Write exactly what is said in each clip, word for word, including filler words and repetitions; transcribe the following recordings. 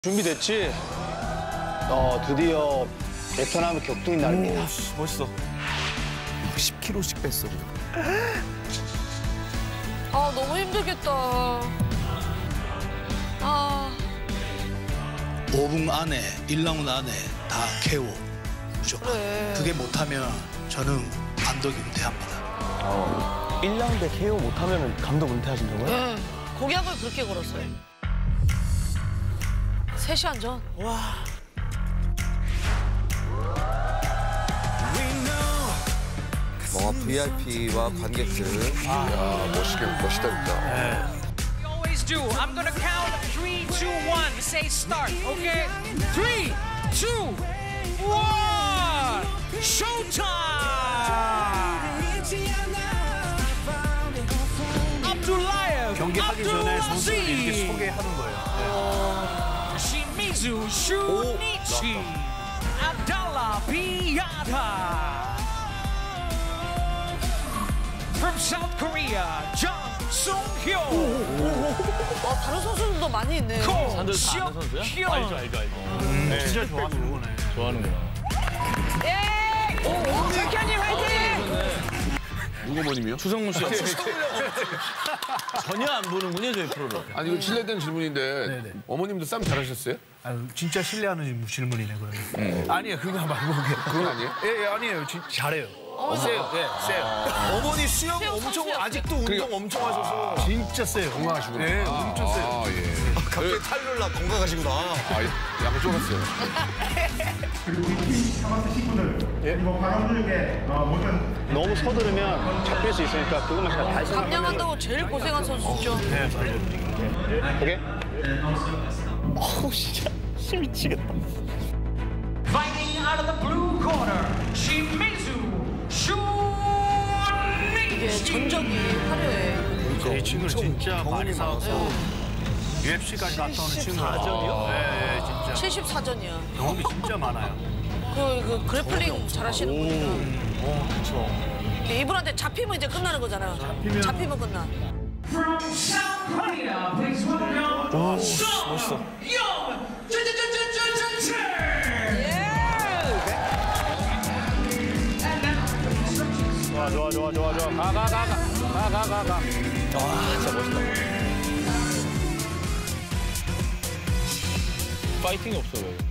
준비됐지? 어, 드디어 베트남의 격투기 날입니다. 오, 멋있어. 십 킬로그램씩 뺐어. 아, 너무 힘들겠다. 아. 오 분 안에, 일 라운드 안에 다 케이오. 무조건. 그래. 그게 못하면 저는 감독이 은퇴합니다. 어, 일 라운드에 케이오 못하면 감독 은퇴하신다고요? 네. 공약을 그렇게 걸었어요. 세 시간 전. 와. 뭔가 브이아이피와 관객들. 야, 멋있게, 멋있다, 진짜. Always do. I'm gonna count three, two, one. Say start. Okay? Three, two, one. Showtime. Abdulayev. 경기하기 전에 선수를 이렇게 소개하는 거예요. Shimizu Shunichi. Abdallah Piata. From South Korea, Jang Sung-hyo. 어, 다른 선수들도 많이 있네. 산들 다 아는 선수야? 알죠, 알죠, 알죠. 음, 진짜 좋아하는 거네. 좋아하는구나. 예! 오, 백현님 화이팅! 누구 어머님이요? 추성문 씨. 전혀 안 보는군요, 저희 프로를. 아니, 이거 실례된 질문인데 네네. 어머님도 싸움 잘하셨어요? 아유, 진짜 신뢰하는 질문이네, 그러면. 아니에요, 그거 말고. 그게. 그건 아니에요? 예, 예, 아니에요. 진, 잘해요. 세요, 예, 세요. 어머니 수영 수영 엄청 선수였어요. 아직도 운동 그러니까- 엄청 하셔서 진짜 세요. 건강하시구나. 네, 엄청 세요. 아, 예. 갑자기 탈룰라 건강하시구나. 아, 약간 쫄았어요. 그리고 우리 팀 타마스 식구들 그리고 관원들에게 어, 모든 너무 서두르면 잡힐 수 있으니까 그것만 잘 발생하면. 감량한다고 제일 고생한 선수죠. 네, 잘 오케이? 어우, 진짜 힘 미치겠다. Fighting out of the blue corner, Shimizu 이게 Shunichi. 전적이 화려해. 이 친구는 진짜 많이 싸웠어. 유에프씨까지 갔다 오는 친구야. 사전이요? 네, 네, 진짜. 칠십사 전이야. 경험이 진짜 많아요. 그, 그 그래플링 잘하시는 분이라. 어, 그쵸. 이분한테 잡히면 이제 끝나는 거잖아. 잡히면- 잡히면 끝나. From South Korea, please welcome Sung Young 좋아, 좋아, 좋아, 좋아, 좋아. 가, 가, 가, 가. 가, 가, 가, 가. 와 진짜 멋있다. 파이팅이 없어, 왜.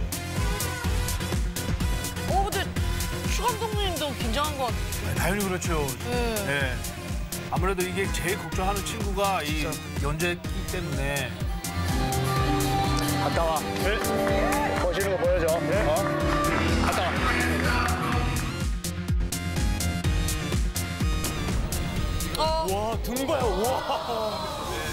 어, 근데 추 감독님도 긴장한 것 같아. 네, 당연히 그렇죠. 네. 네. 아무래도 이게 제일 걱정하는 친구가 이 연재이기 때문에. 갔다 와. 네. 거시는 거 보여줘. 어? 갔다 와. 어, 와 등 봐요. 와.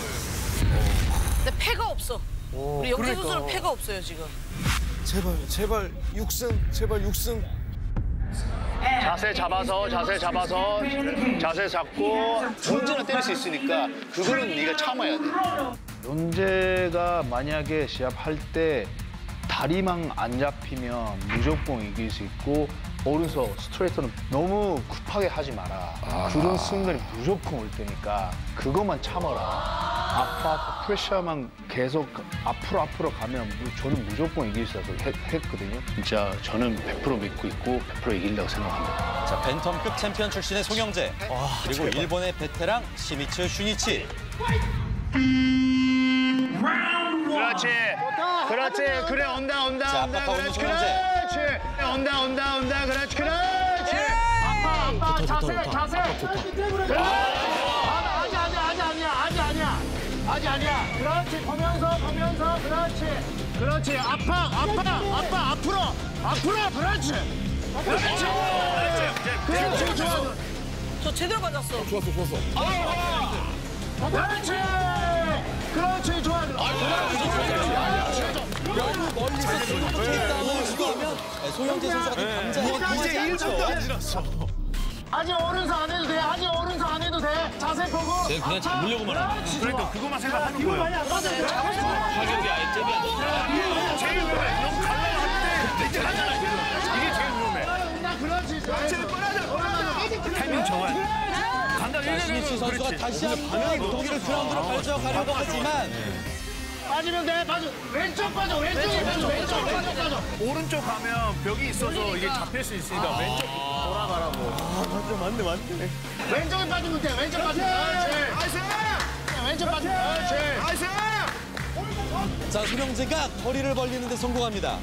근데 패가 없어. 우리 영재 그러니까. 선수는 패가 없어요, 지금. 제발 제발 육 승 제발 육 승. 자세 잡아서, 자세 잡아서, 자세 잡고 언제나 때릴 수 있으니까 그거는 네가 참아야 돼. 연재가 만약에 시합할 때 다리만 안 잡히면 무조건 이길 수 있고 오른손 스트레이트는 너무 급하게 하지 마라. 그런 순간이 무조건 올 테니까 그것만 참아라. 아빠 프레셔만 계속 앞으로 앞으로 가면 저는 무조건 이길 수 있어서 했, 했거든요. 진짜 저는 백 퍼센트 믿고 있고 백 퍼센트 이긴다고 생각합니다. 자, 벤텀급 챔피언 출신의 송영재. 그리고 일본의 베테랑 시미츠 슈니치. 그렇지. 그렇지. 그래, 온다, 온다, 자, 온다. 압박하고 있는 그렇지. 송영재. 그렇지. 온다, 온다, 온다. 그렇지. 그렇지. 아빠, 아빠, 자세, 자세. 그렇지. 아직 아니야, 아직 아니야, 아직 아니야. 아직 아니야. 그렇지. 보면서, 보면서. 그렇지. 그렇지. 아빠, 아빠, 아빠, 앞으로. 앞으로. 그렇지. 그렇지. 그렇지. 좋아. 저 제대로 맞았어. 좋았어, 좋았어. 그렇지. 그렇지. 좋아. 너무 멀리서 지금부터 테이크다운을 시도하면 송영재 선수 같은 강자가 이제 일 분도 안 지났어. 아직 오른손 안 해도 돼. 아직 오른손 안 해도 돼. 자세 보고. 쟤 그냥 잡으려고만 하는 거야. 그러니까 그것만 생각하는 거예요. 맞아요. 잡으셔. 타격이 아예 잽이 안 돼. 제일 위험해. 너무 갈라할 때 이제 하잖아. 이게 제일 위험해. 그렇지. 그렇지. 타이밍 정말. 간다. 자, 신희치 선수가 다시 한 번 경기를 그라운드로 가져가려고 하지만 아직 빠지면 돼. 빠져. 왼쪽 빠져. 왼쪽에 빠져. 왼쪽 왼쪽 빠져. 오른쪽 가면 벽이 있어서 이게 잡힐 수 있으니까 왼쪽 돌아가라고. 맞네, 맞네, 맞네. 왼쪽에 빠지면 돼. 왼쪽 빠지면 돼. 나이스! 왼쪽 빠지면 돼. 나이스! 자, 손영재가 거리를 벌리는데 성공합니다.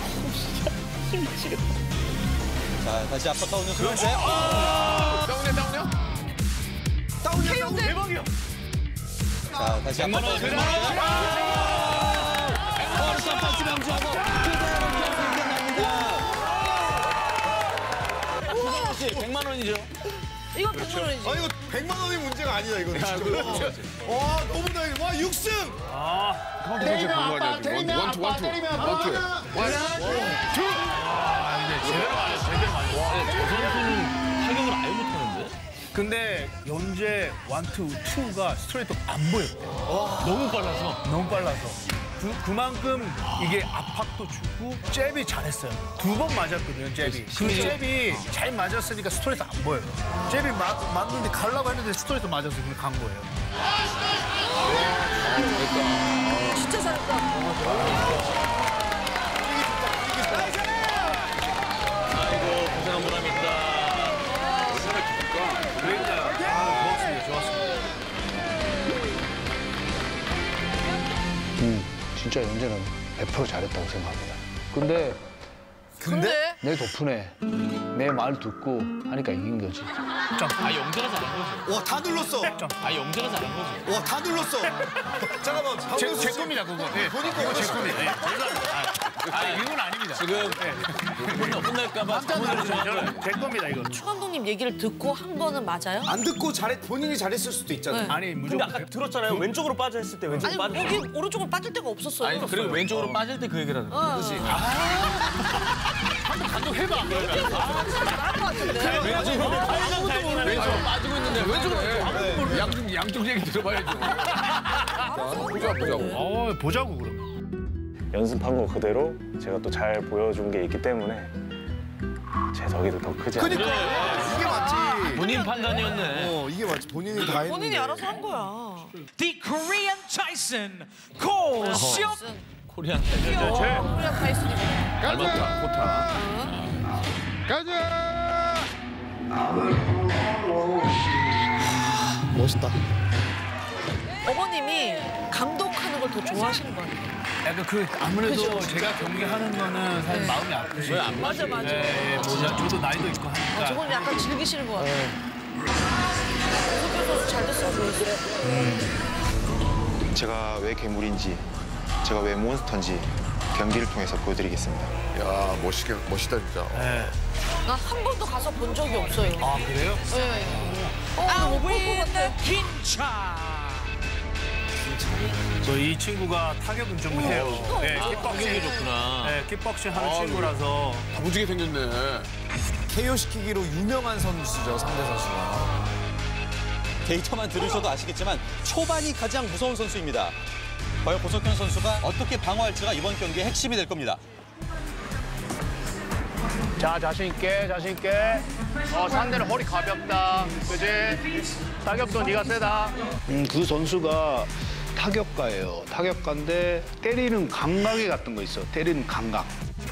자, 다시 앞서 떠오는 손영재. 다운이야, 다운이야? 다운이야, 다운 대박이야. 자, 다시 앞서 떠오는 손영재. 벌써 파스 명주하고 그대로 경기 끝납니다. 백만 원이죠. 이건 백만 원이지. 아 이거 백만 원이 문제가 아니다 이거. 와 너무 다행이다. 와 육 승. 카운트 선수 본거 아니야? 지금. 원, 원투, 원투. 원투. 원투. 아, 이제 제대로 맞아, 제대로 맞아. 저 선수는 타격을 아예 못하는데? 근데 연재 원투, 투가 스트레이트 안 보였대. 너무 빨라서. 너무 빨라서. 그, 그만큼 이게 압박도 주고 잽이 잘했어요. 두 번 맞았거든요, 잽이. 그 잽이 잘 맞았으니까 스트레이트 안 보여요. 잽이 맞, 맞는데 가려고 했는데 스트레이트 맞아서 그냥 간 거예요. 진짜 잘했다. 아이고, 고생한 보람이 있다. 그러니까 아, 좋았습니다, 좋았습니다. 음, 진짜 연재는 백 퍼센트 잘했다고 생각합니다. 근데 근데? 내 덕분에 내 말 듣고 하니까 이긴 거지. 아, 영재가 잘한 거지. 와 다 눌렀어. 아, 영재가 잘한 거지. 와 다 눌렀어. 잠깐만. 제, 박명수 제 씨. 겁니다, 그거. 네, 보니까 이거 제 어떠세요? 겁니다. 네, 죄송합니다. 아, 아, 이건 아닙니다. 지금 혼나, 혼날까봐 저는 제 겁니다, 이거. 추 감독님 얘기를 듣고 한 거는 맞아요? 안 듣고 잘했 본인이 잘했을 수도 있잖아. 네. 아니, 근데 무조건. 아까 들었잖아요. 왼쪽으로 빠져 했을 때 왼쪽으로 아니 빠져. 여기 오른쪽으로 빠질 데가 없었어요. 아니, 그리고 왼쪽으로 빠질 때 그 얘기를 하는 거야. 그렇지. 감독 해봐. 잘할 것 같은데. 왼쪽으로 빠지고 있는데 왼쪽으로 양쪽, 양쪽 얘기 들어봐야죠. 보자, 보자. 어, 보자고, 그러면. 연습한 거 그대로 제가 또 잘 보여준 게 있기 때문에 제 덕이 더 크지 않나. 그러니까 이게 맞지. 본인 판단이었네. 어 이게 맞지. 본인이 다 했는데. 본인이 알아서 한 거야. The Korean Tyson, Ko Seok. 코리안. 귀여워. 우리가 파이슨이고. 닮았다, 코타. 가자! 멋있다. 어머님이 감독하는 걸 더 좋아하시는 것 같아요. 약간 그 아무래도 그죠? 제가 경기하는 거는 사실 네. 마음이 아프시. 왜 안 맞아 맞아. 네, 뭐 저도 나이도 있고 어, 하니까. 저건 약간 즐기시는 것 같아요. 계속해서 잘 됐으면 좋겠어요. 제가 왜 괴물인지, 제가 왜 몬스터인지 경기를 통해서 보여드리겠습니다. 야, 멋있게, 멋있다, 진짜. 네. 난 한 번도 가서 본 적이 없어요. 아, 그래요? 네. 어, 못볼것 같아. 김차. 저 이 친구가 타격은 좀 해요. 네, 타격이 킥박싱. 좋구나. 네, 킥박싱 하는 아, 친구라서. 다부지게 생겼네. 케이오 시키기로 유명한 선수죠 상대 선수가. 데이터만 들으셔도 아시겠지만 초반이 가장 무서운 선수입니다. 과연 고석현 선수가 어떻게 방어할지가 이번 경기의 핵심이 될 겁니다. 자, 자신 있게, 자신 있게. 어, 상대는 허리 가볍다. 그지? 타격도 네가 세다. 음, 그 선수가 타격가예요. 타격가인데 때리는 감각이 같은 거 있어. 때리는 감각.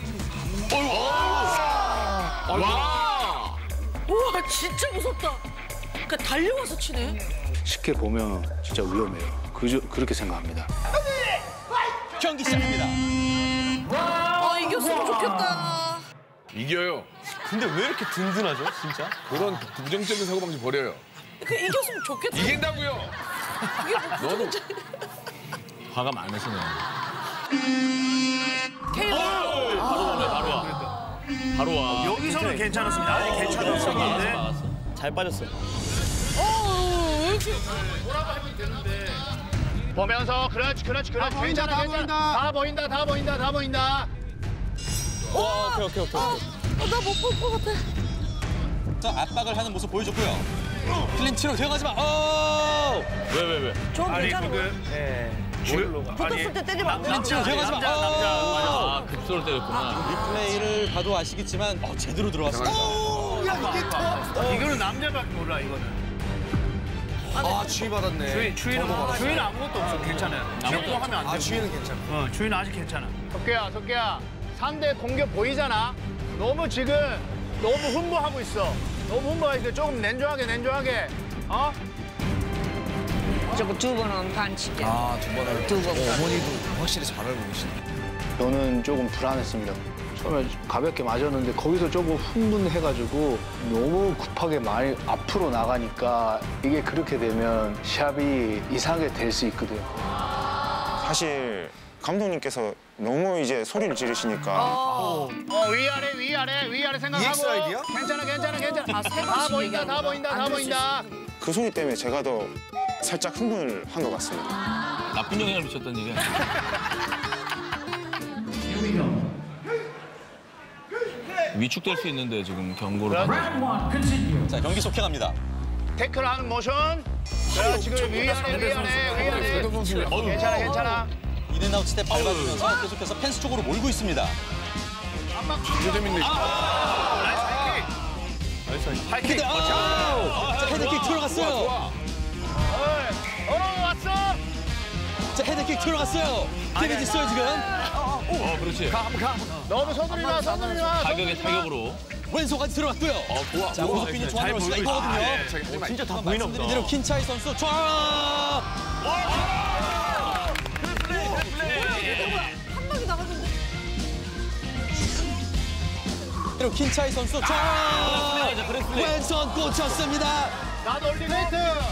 와! 우와 진짜 무섭다. 그러니까 달려와서 치네. 쉽게 보면 진짜 위험해요. 그, 그렇게 생각합니다. 경기 시작합니다. 아 이겼으면 좋겠다. 이겨요. 근데 왜 이렇게 든든하죠, 진짜? 그런 부정적인 사고방식 버려요. 그 이겼으면 좋겠다. 이긴다고요. 이게 뭐 너도. 화가 많으시네. 케이오. 바로 오네, 바로 와. 바로 와. 여기서는 괜찮았습니다. 아직 괜찮았었는데. 잘 빠졌어. 어, 왜 이렇게. 보면서 그렇지, 그렇지, 그렇지. 괜찮아, 괜찮아. 다 보인다, 다 보인다, 다 보인다. 와, 오케이, 오케이, 오케이. 어, 나 못 볼 것 같아. 자, 압박을 하는 모습 보여줬고요. 클린치로 들어가지 마. 어! 왜, 왜, 왜? 전 아니, 괜찮은 거야. 그게. 네. 뭘로가. 붙었을 때 때리면 안 돼. 남자, 들어가지 마. 남자, 남자. 아, 급소를 때렸구나. 리플레이를 봐도 아시겠지만 어, 제대로 들어왔어. 오! 야, 이게 더. 이거는 남자밖에 몰라, 이거는. 아, 주의 받았네. 주인, 주인은, 주인은 아무것도 없어. 괜찮아요. 주인도 하면 안 돼. 아, 주인은 괜찮아. 어, 주인은 아직 괜찮아. 석규야, 석규야. 상대 공격 보이잖아? 너무 지금 너무 흥분하고 있어. 너무 흥분하고 있어. 조금 냉정하게, 냉정하게. 어? 저거 두 번은 반칙이야. 아, 두 번을. 두 번. 어머니도 확실히 잘 알고 계시네. 저는 조금 불안했습니다. 처음에 가볍게 맞았는데 거기서 조금 흥분해가지고 너무 급하게 많이 앞으로 나가니까 이게 그렇게 되면 시합이 이상하게 될 수 있거든요. 사실 감독님께서 너무 이제 소리를 지르시니까 어, 어 위아래 위아래 위아래 생각하고 이엑스아이디야? 괜찮아 괜찮아 괜찮아 아, 세 다 번씩 보인다 다 얘기하는 보인다 거야. 다 안 보인다. 그 소리 때문에 제가 더 살짝 흥분을 한 것 같습니다. 나쁜 영향을 미쳤다는 얘기야. 위축될 수 있는데 지금 경고를. 자, 경기 속행합니다. 태클하는 모션. 자, 지금 위아래 위아래 위아래. 괜찮아 괜찮아. 인앤아웃 스텝 밟아주면서 계속해서 펜스 쪽으로 몰고 있습니다. 진짜 재밌네. 하이킥! 자, 헤드킥 들어갔어요. 어 왔어. 자, 헤드킥 들어갔어요. 데미지 있어요, 지금. 어, 그렇지. 너무 서두르지 마 서두르지 마. 타격의 타격으로. 왼손까지 들어갔고요. 어, 좋아. 자, 고속빈이 좋아하는 수가 이거거든요. 진짜 다 보이나 말씀드린 대로 킨차이 선수 쫙! 한 방이 나갔는데. 그리고 킨차이 선수 쫙! 왼손 꽂혔습니다. 나도 올리베이트.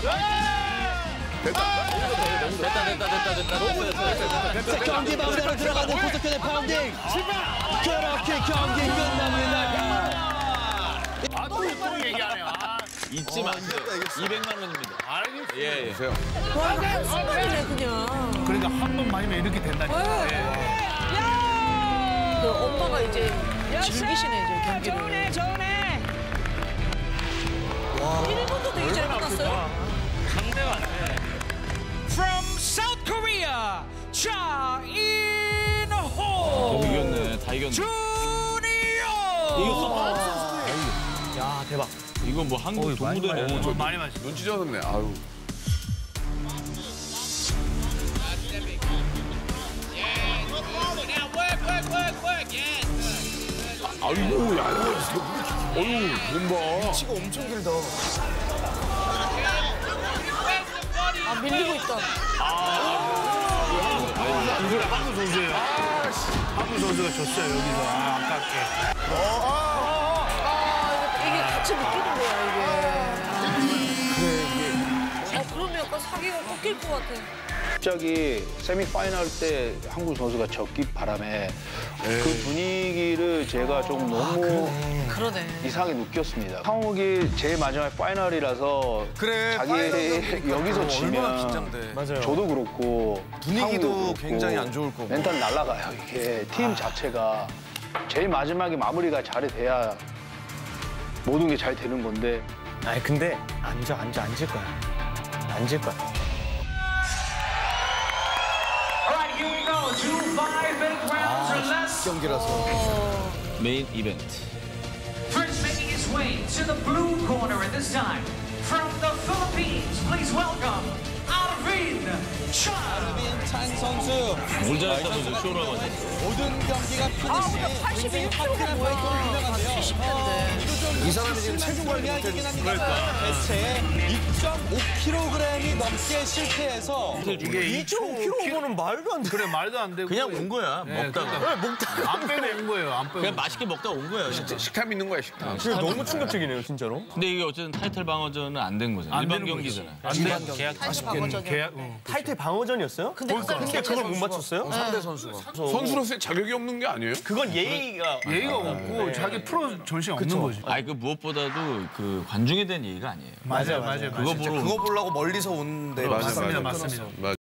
됐다, 됐다, 됐다, 됐다. 자, 경기 마무리로 들어가는 고속현의 파운딩. 그렇게 경기 끝납니다. 아또 또 얘기하네요. 아. 잊지 마세요. 이백만 원입니다. 예, 예. 와, 순간이네 그냥. 그러니까 한 번 맞으면 이렇게 된다니까. 그 엄마가 이제 즐기시네 이제 경기를. 좋네, 좋네. 일 분도 되기 전에 끝났어요. 상대가 안 돼. From South Korea, 자 인호. 어, 이겼네. 다 이겼네. 주니어. 이겼어. 야, 대박. 이건 뭐 한국 동무대네. 어, 많이 마시. 눈치 줬네. 아유. 아이고, 야, 이거 어유, 돈 봐. 치가 엄청 길다. 아 밀리고 있다. 이걸 한국 선수예요. 한국 선수가 졌어요 여기서. 아, 아깝게. 아 이게 같이 묶이는 거야 이게. 아 그러면 약간 사기가 꺾일 것 같아. 갑자기 세미파이널 때 한국 선수가 졌기 바람에 그 분위기를 제가 좀 너무 그러네. 이상하게 느꼈습니다. 한국이 제일 마지막 파이널이라서 그래, 자기 파이널이니까 여기서 지면 얼마나 긴장돼. 맞아요. 저도 그렇고 분위기도 한국도 그렇고 굉장히 안 좋을 거고. 멘탈 날아가요 이게 팀 자체가 제일 마지막에 마무리가 잘 돼야 모든 게 잘 되는 건데. 아니 근데 앉아 앉아 앉을 거야. 앉을 거야. Alright, here we go. Two five-minute rounds or less. 경기라서. 메인 이벤트. First making his way to the blue corner at this time. From the Philippines, please welcome Alvin Chan. 알빈 찬 선수. 뭘 잘했다, 선수. 쇼를 가지고. 모든 경기가 아 피니시. 근데 팔십일 킬로그램가 뭐야. 칠십 킬로인데. 이 사람이 지금 체중 관리 이긴 합니다. 대체 이 점 오 킬로그램이 넘게 실패해서 이게 이 점 오 킬로그램은 말도 안 돼. 그래 말도 안 되고. 그냥 온 거야. 네, 먹다가. 그러니까 먹다가. 안 빼는 거예요. 안 빼고. 그냥 맛있게 먹다 온 거야. 진짜. 식탐 있는 거야, 식탐. 그게 너무 충격적이네요, 진짜로. 근데 이게 어쨌든 타이틀 방어전은 안 된 거잖아. 안 일반 되는 경기잖아. 안 돼. 계약 타이틀 방어전이야. 계약. 어. 타이틀 방어전이었어요? 근데 그걸 근데 그걸 못 맞췄어요? 상대 선수가. 선수로서의 자격이 없는 게 아니에요? 그건 예의가 예의가 없고 자기 프로 전신 없는 거지. 아니 그 무엇보다도 그 관중에 대한 얘기가 아니에요. 맞아요, 맞아요. 그거 보러 그거 보려고 멀리서 오는데 맞아, 맞습니다, 맞아. 맞습니다. 맞아.